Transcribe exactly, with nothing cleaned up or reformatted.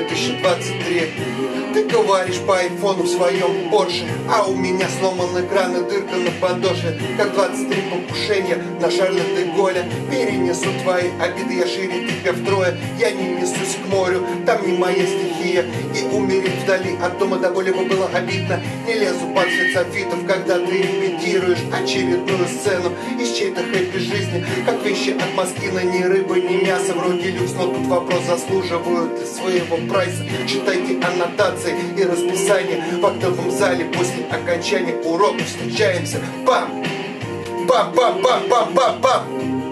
тысячи двадцать три. Ты говоришь по айфону в своем Порше, а у меня сломан экран и дырка на подошве. Как двадцать три покушения на Шарля де Голля. Перенесу твои обиды, я шире тебя втрое. Я не несусь к морю, там не моя стихия. И умереть вдали от дома до боли бы было обидно. Не лезу под свет софитов, когда ты репетируешь очередную сцену из чьей-то хэппи жизни. Как вещи от Москина, ни рыба, ни мясо. Вроде люкс, но тут вопрос, заслуживают ли своего прайса. Читайте аннотации и расписание в актовом зале. После окончания урока встречаемся. Пам! Пам-пам-пам-пам-пам-пам!